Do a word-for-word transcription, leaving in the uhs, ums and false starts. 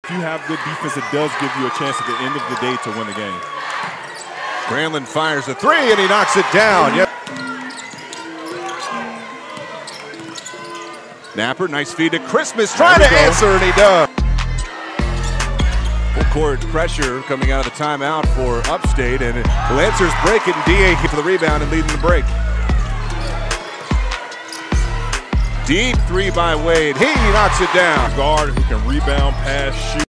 If you have good defense, it does give you a chance at the end of the day to win the game. Granlund fires a three and he knocks it down. Yep. Napper, nice feed to Christmas, trying to answer, and he does. Full court pressure coming out of the timeout for Upstate, and the Lancers break it, and D A for the rebound and leading the break. Deep three by Wade. He knocks it down. Guard who can rebound, pass, shoot.